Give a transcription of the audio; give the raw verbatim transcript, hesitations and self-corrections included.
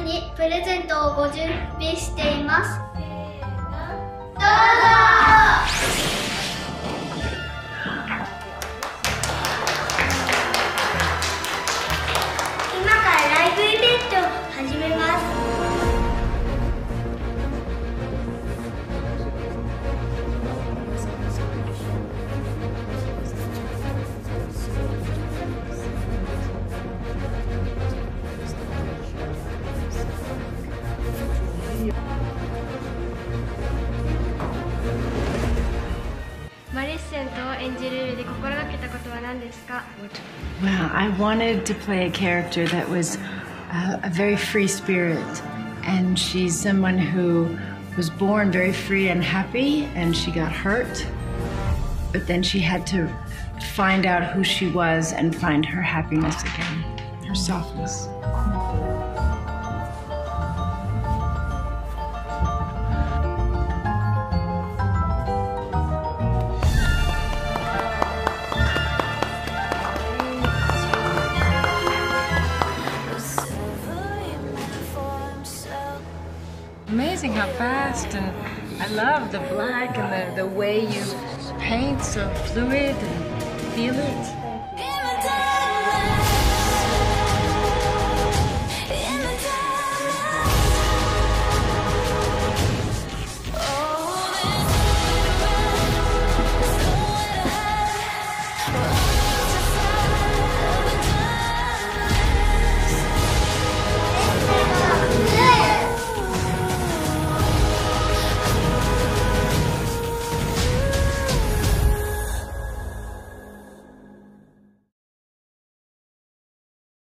にプレゼントをご準備しています。どうぞ。今からライブイベントを始めます。マレッセントを演じる上で心がけたことは何ですか? Well, I wanted to play a character that was uh, a very free spirit, and she's someone who was born very free and happy, and she got hurt, but then she had to find out who she was and find her happiness again, her softness. Amazing how fast, and I love the black and the, the way you paint so fluid and feel it.